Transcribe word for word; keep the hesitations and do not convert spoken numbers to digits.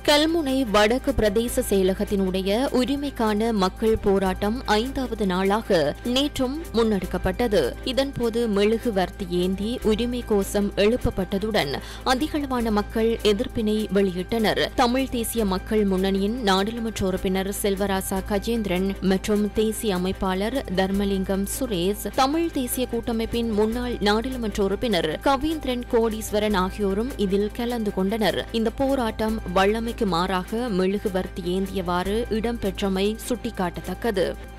கல்முனை வடக்கு பிரதேச செயலகத்தினுடைய உரிமைக்கான மக்கள் போராட்டம் ஐந்தாவது நாளாக நேற்றும் முன்னெடுக்கப்பட்டது. இதன்போது மெழுகுவர்த்தி ஏந்தி உரிமை கோஷம் எழுப்பப்பட்டதுடன் அதிகளவான மக்கள் எதிர்ப்பினை வெளியிட்டனர். தமிழ் தேசிய மக்கள் முன்னணியின் நாடாளுமன்ற உறுப்பினர் செல்வராசா கஜேந்திரன் மற்றும் தேசிய அமைப்பாளர் தர்மலிங்கம் சுரேஷ், தமிழ் தேசிய கூட்டமைப்பின் முன்னாள் நாடாளுமன்ற உறுப்பினர் கவீந்திரன் கோடீஸ்வரன் ஆகியோரும் இதில் கலந்து கொண்டனர். இந்த போராட்டம் வல்லமைக்கு மாறாக மெழுகுவர்த்தி ஏந்தியவாறு இடம்பெற்றமை சுட்டிக்காட்டத்தக்கது.